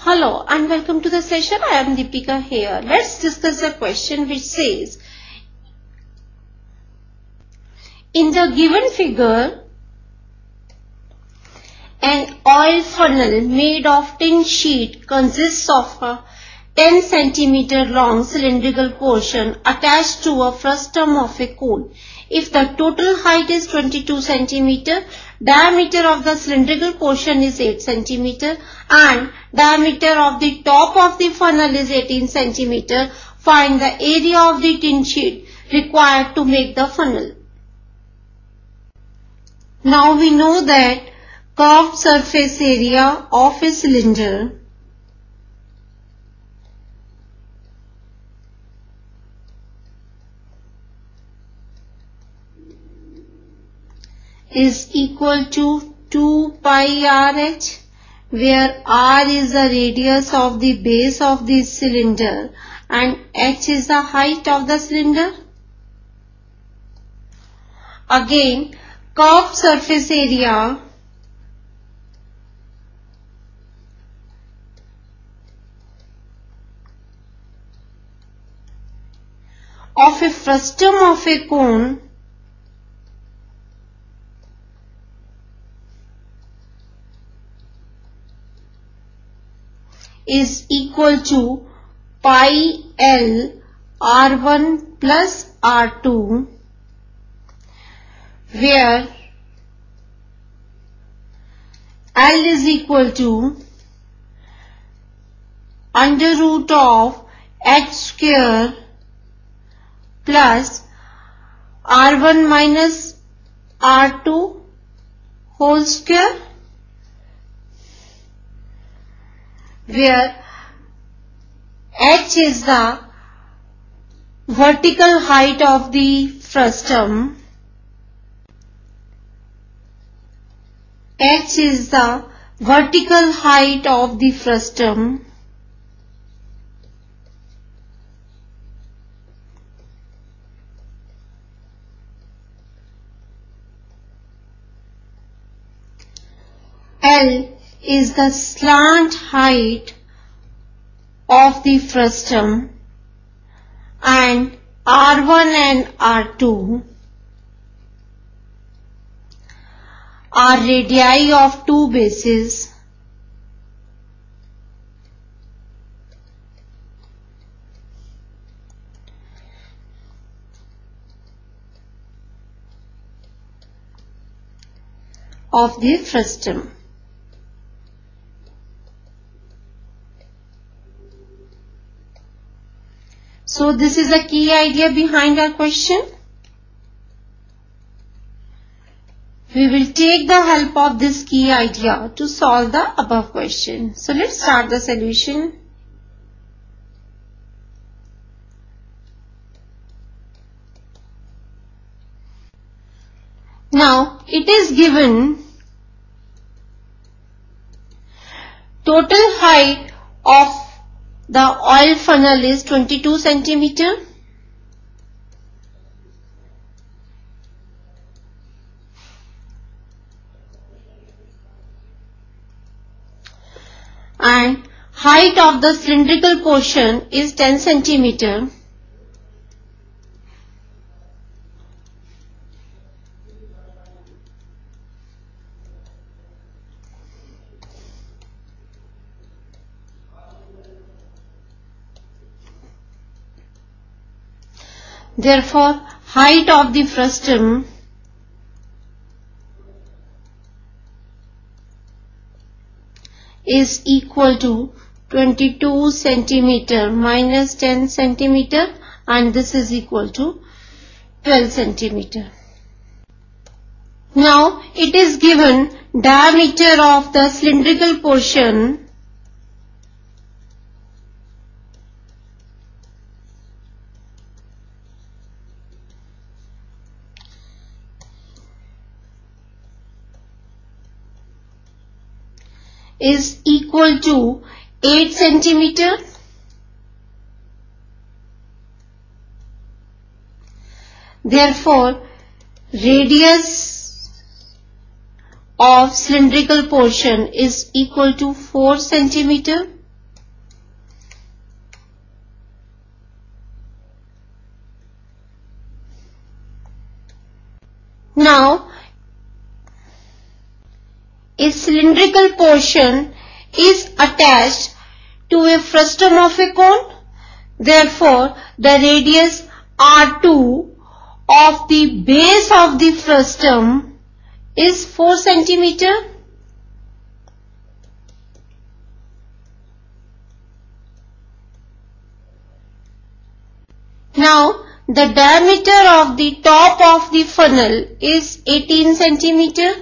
Hello and welcome to the session. I am Deepika here. Let's discuss a question which says, in the given figure, an oil funnel made of tin sheet consists of a 10 cm long cylindrical portion attached to a frustum of a cone. If the total height is 22 cm, diameter of the cylindrical portion is 8 cm and diameter of the top of the funnel is 18 cm, find the area of the tin sheet required to make the funnel. Now we know that curved surface area of a cylinder is equal to 2 pi RH, where R is the radius of the base of the cylinder and H is the height of the cylinder. Again, curved surface area of a frustum of a cone is equal to pi L R1 plus R2, where L is equal to under root of H square plus R1 minus R2 whole square, where H is the vertical height of the frustum, H is the vertical height of the frustum, L is the slant height of the frustum, and R1 and R2 are radii of two bases of the frustum. So this is the key idea behind our question. We will take the help of this key idea to solve the above question. So let's start the solution. Now it is given total height of the oil funnel is 22 cm. And height of the cylindrical portion is 10 cm. Therefore, height of the frustum is equal to 22 cm minus 10 cm, and this is equal to 12 cm. Now, it is given diameter of the cylindrical portion is equal to 8 cm. Therefore, radius of cylindrical portion is equal to 4 cm. Now, a cylindrical portion is attached to a frustum of a cone. Therefore, the radius R2 of the base of the frustum is 4 centimeter. Now, the diameter of the top of the funnel is 18 centimeter.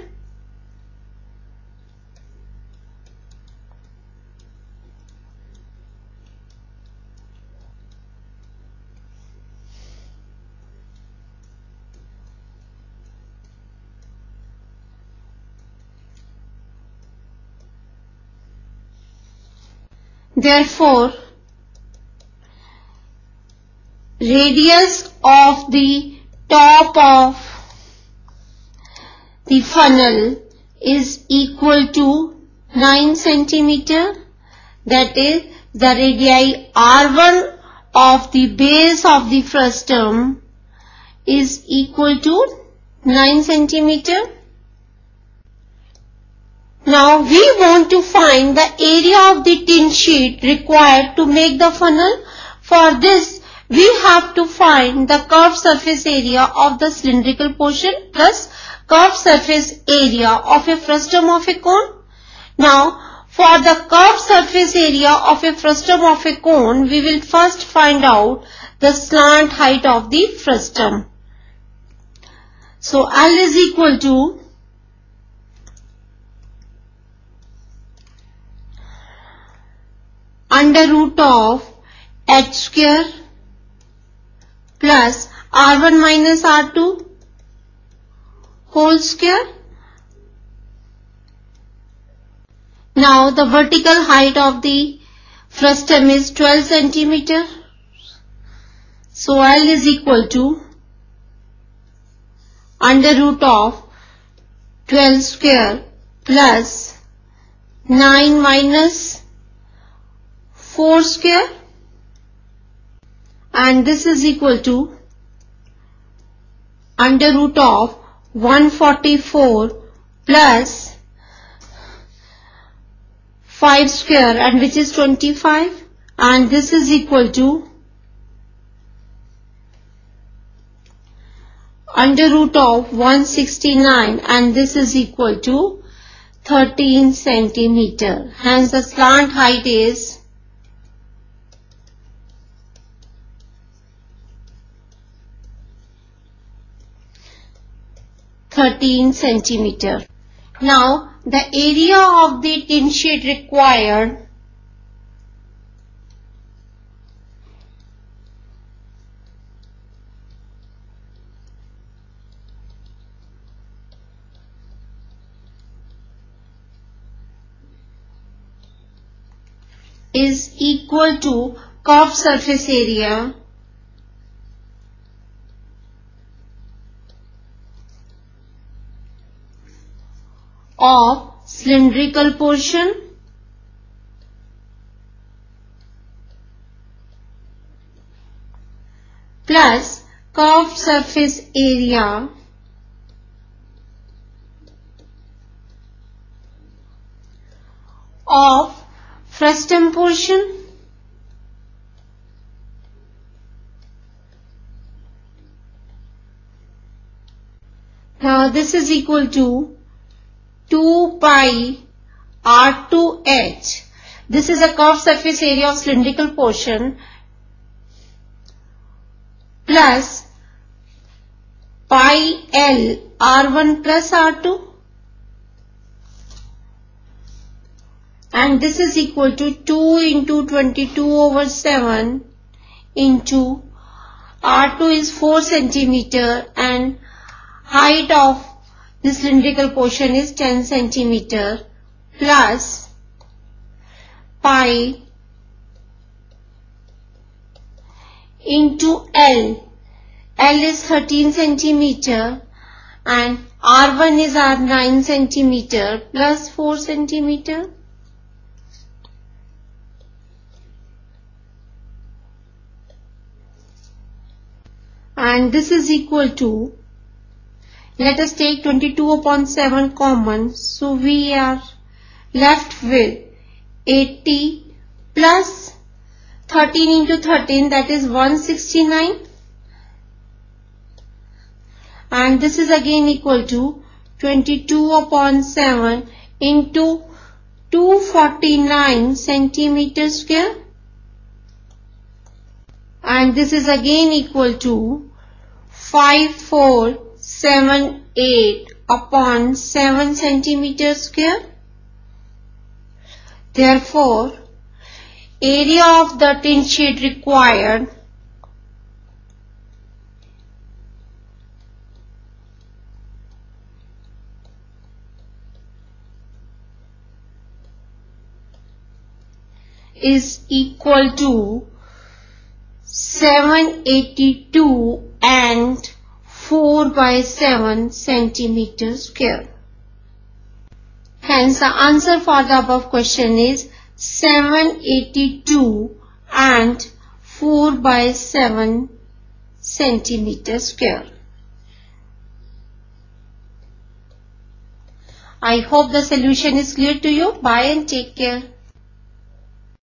Therefore, radius of the top of the funnel is equal to 9 centimeter. That is, the radii R1 of the base of the frustum is equal to 9 centimeter. Now we want to find the area of the tin sheet required to make the funnel. For this, we have to find the curved surface area of the cylindrical portion plus curved surface area of a frustum of a cone. Now, for the curved surface area of a frustum of a cone, we will first find out the slant height of the frustum. So, L is equal to under root of h square plus R1 minus R2 whole square. Now the vertical height of the frustum is 12 centimeter. So L is equal to under root of 12 square plus 9 minus 4 square, and this is equal to under root of 144 plus 5 square, and which is 25, and this is equal to under root of 169, and this is equal to 13 centimeter. Hence the slant height is 13 centimeter. Now the area of the tin sheet required is equal to curved surface area of cylindrical portion plus curved surface area of frustum portion . Now this is equal to 2 pi R2H. This is a curved surface area of cylindrical portion plus pi L R1 plus R2, and this is equal to 2 into 22/7 into R2 is 4 centimeter and height of the cylindrical portion is 10 centimeter plus pi into L. L is 13 centimeter and R1 is 9 centimeter plus 4 centimeter. And this is equal to Let us take 22 upon 7 common. So we are left with 80 plus 13 into 13, that is 169. And this is again equal to 22 upon 7 into 249 centimeter square. And this is again equal to 5478 upon 7 centimeter square. Therefore, area of the tin sheet required is equal to 782 and 4 by 7 centimeter square. Hence, the answer for the above question is 782 and 4 by 7 centimeter square. I hope the solution is clear to you. Bye and take care.